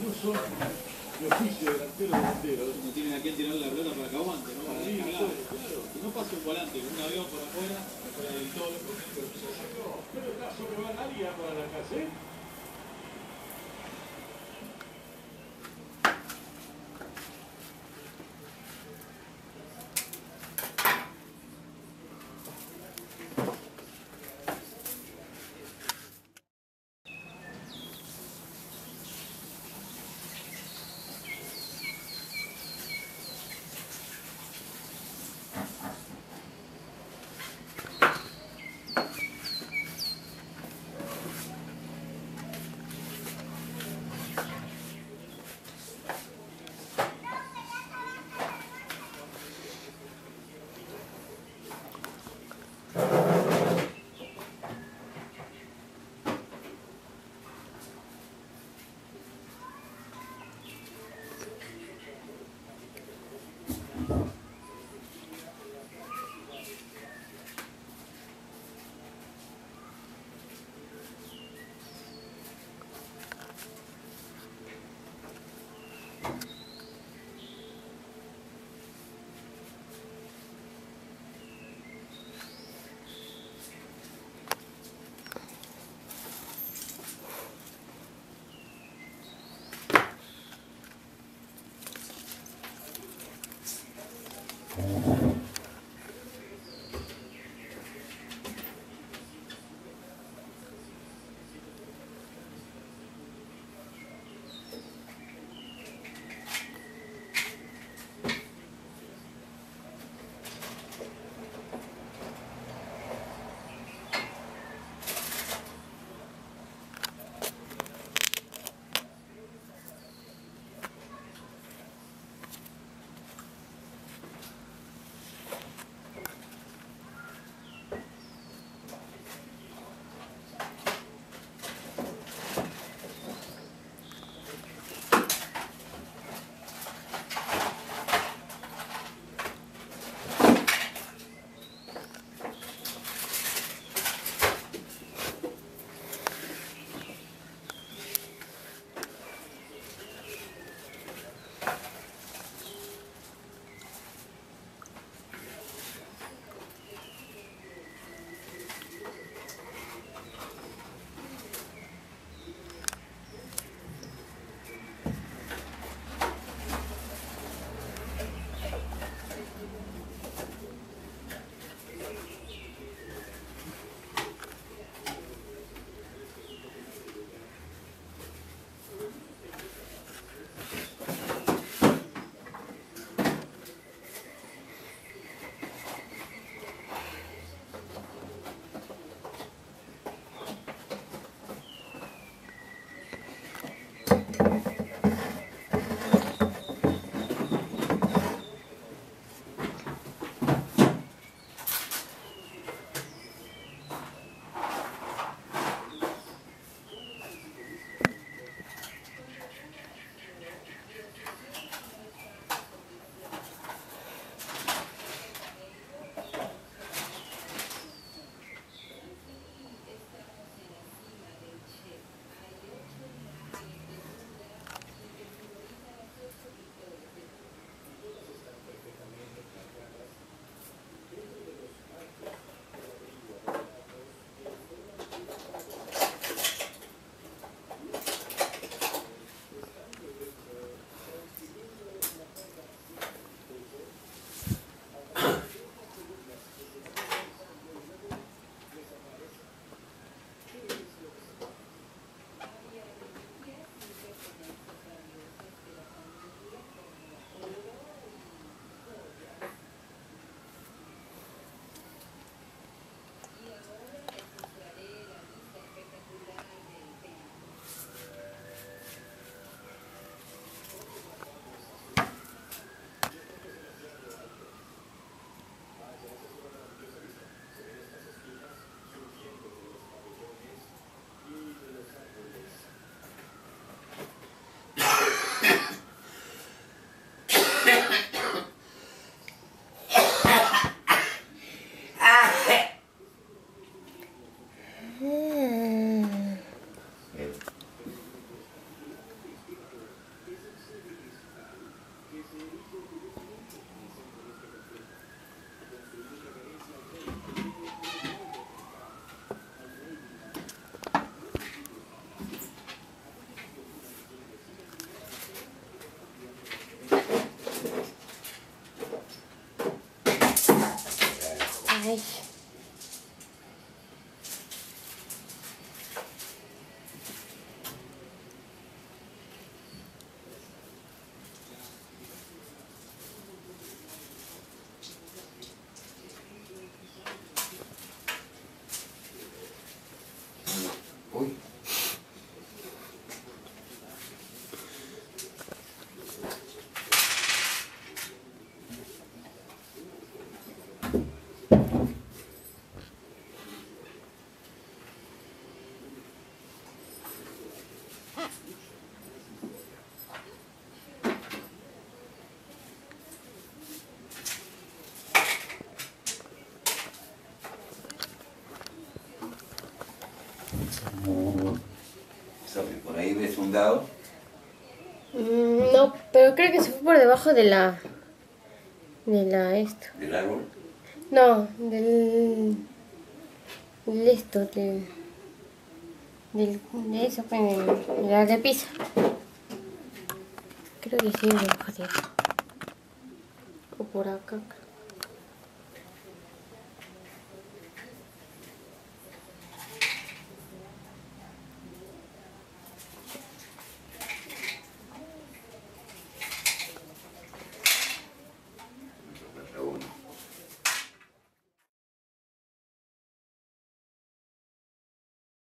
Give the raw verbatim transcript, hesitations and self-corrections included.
incluso de oficio delantero delantero. No tienen a quién tirar la pelota para que aguante, ¿no? Para Sí, descargar. claro. Si no pasa un volante, un avión por afuera, fuera del todo, por ejemplo. Pero caso que va nadie para la casa, ¿eh? Sofi, por ahí ves un dado. Mm, no, pero creo que se fue por debajo de la... De la esto. ¿Del árbol? No, del... Del esto, del... del de eso, pues, de, de la repisa. Creo que sí, debajo de... O por acá, creo.